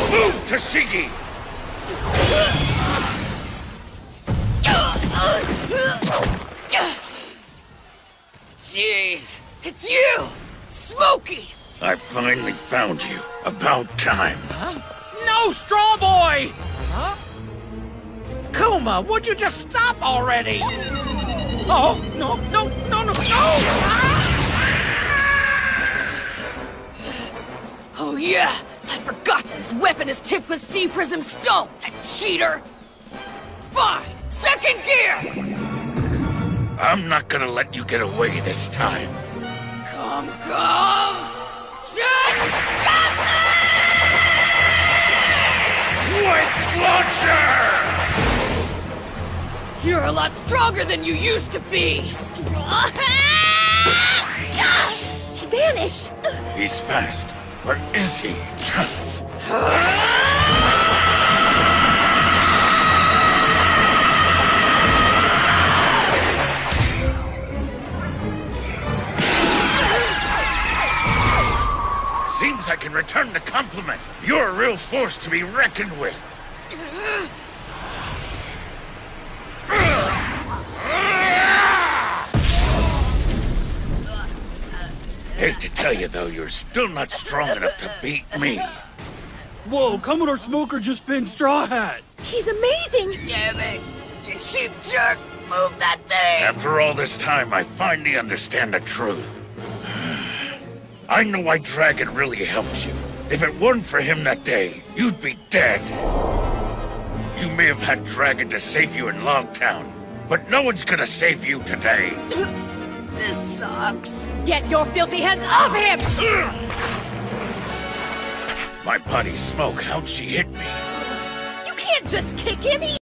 Move, Tashigi! Jeez, it's you! Smokey! I finally found you. About time. Huh? No, Straw Boy! Huh? Kuma, would you just stop already? Oh, no, no, no, no, no! Ah! Oh yeah, I forgot that his weapon is tipped with Sea Prism Stone, that cheater! Fine, second gear! I'm not gonna let you get away this time. Come! Shit! White Launcher! You're a lot stronger than you used to be! He vanished! He's fast. Where is he? Seems I can return the compliment. You're a real force to be reckoned with. Hate to tell you, though, you're still not strong enough to beat me. Whoa, Commodore Smoker just pinned Straw Hat. He's amazing! Damn it! You cheap jerk! Move that thing! After all this time, I finally understand the truth. I know why Dragon really helped you. If it weren't for him that day, you'd be dead. You may have had Dragon to save you in Logtown, but no one's gonna save you today. This sucks. Get your filthy hands off him! My buddy Smoke, how'd she hit me? You can't just kick him!